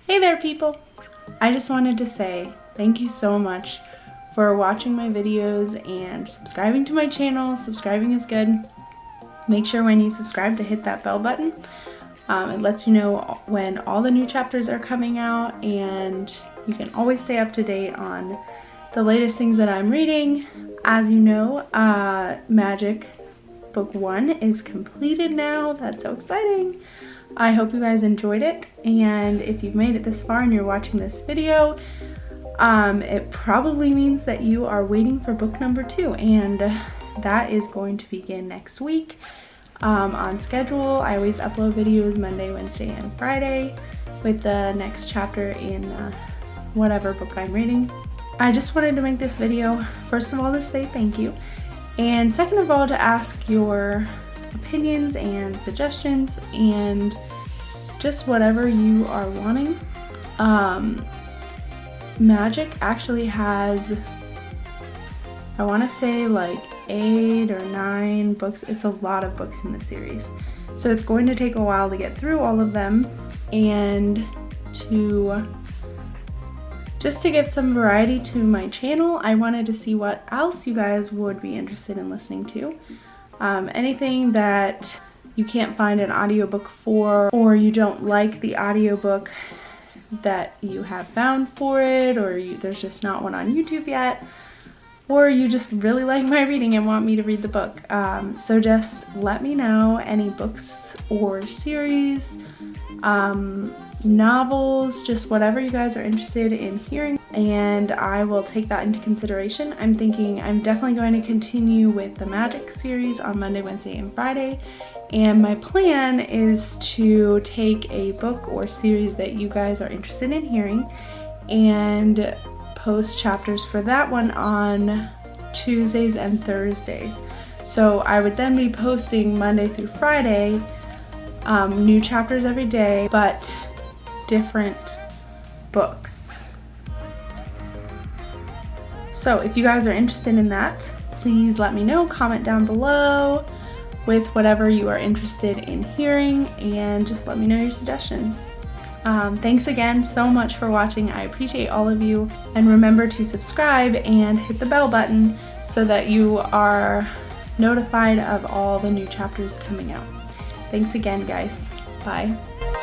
Hey there people! I just wanted to say thank you so much for watching my videos and subscribing to my channel. Subscribing is good. Make sure when you subscribe to hit that bell button. It lets you know when all the new chapters are coming out, and you can always stay up to date on the latest things that I'm reading. As you know, Magic Book 1 is completed now. That's so exciting. I hope you guys enjoyed it, and if you've made it this far and you're watching this video, it probably means that you are waiting for book number 2, and that is going to begin next week on schedule. I always upload videos Monday, Wednesday, and Friday with the next chapter in whatever book I'm reading. I just wanted to make this video, first of all, to say thank you, and second of all, to ask your opinions and suggestions and just whatever you are wanting. Magic actually has, I want to say like 8 or 9 books. It's a lot of books in the series, so it's going to take a while to get through all of them, and just to give some variety to my channel, I wanted to see what else you guys would be interested in listening to. Anything that you can't find an audiobook for, or you don't like the audiobook that you have found for it, or there's just not one on YouTube yet, or you just really like my reading and want me to read the book. So just let me know any books or series, novels, just whatever you guys are interested in hearing, and I will take that into consideration. I'm thinking I'm definitely going to continue with the Magic series on Monday, Wednesday, and Friday, and my plan is to take a book or series that you guys are interested in hearing and post chapters for that one on Tuesdays and Thursdays. So I would then be posting Monday through Friday, new chapters every day, but different books. So if you guys are interested in that, please let me know. Comment down below with whatever you are interested in hearing, and just let me know your suggestions. Thanks again so much for watching. I appreciate all of you, and remember to subscribe and hit the bell button so that you are notified of all the new chapters coming out. Thanks again, guys. Bye.